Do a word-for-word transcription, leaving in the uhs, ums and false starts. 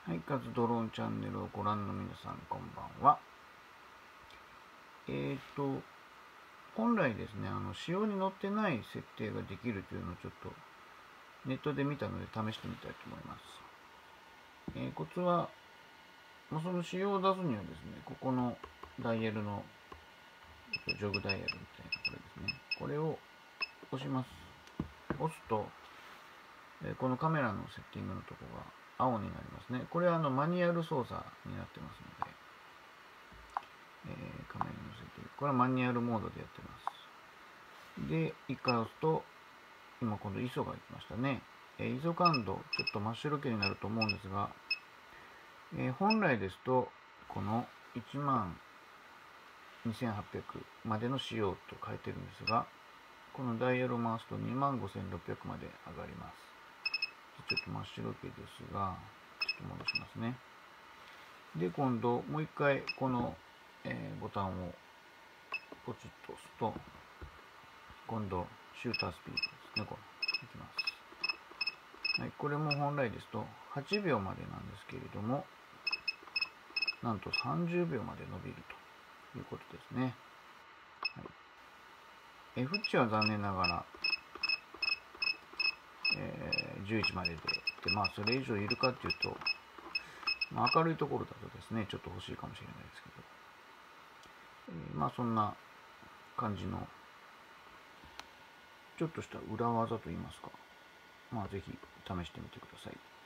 はい、カズドローンチャンネルをご覧の皆さん、こんばんは。えっと、本来ですね、あの、仕様に載ってない設定ができるというのをちょっとネットで見たので試してみたいと思います。えー、コツは、まあ、その仕様を出すにはですね、ここのダイヤルの、ジョグダイヤルみたいなこれですね、これを押します。押すと、えー、このカメラのセッティングのところが青になりますね。これはあのマニュアル操作になってますので、えー、カメラに載せて、これはマニュアルモードでやってます。で、一回押すと、今今度 アイエスオ が来ましたね。えー、アイエスオ 感度、ちょっと真っ白けになると思うんですが、えー、本来ですと、このいちまんにせんはっぴゃくまでの仕様と書いてるんですが、このダイヤルを回すと にまんごせんろっぴゃく まで上がります。ちょっと真っ白けですが、ちょっと戻しますね。で、今度、もう一回、この、えー、ボタンをポチッと押すと、今度、シュータースピードですね、これ、いきます。はい、これも本来ですと、はちびょうまでなんですけれども、なんとさんじゅうびょうまで伸びるということですね。はい、F 値は残念ながら、えー、じゅういちまでで、で、まあ、それ以上いるかっていうと、まあ、明るいところだとですね、ちょっと欲しいかもしれないですけど、えー、まあ、そんな感じの、ちょっとした裏技といいますか、まあ、ぜひ試してみてください。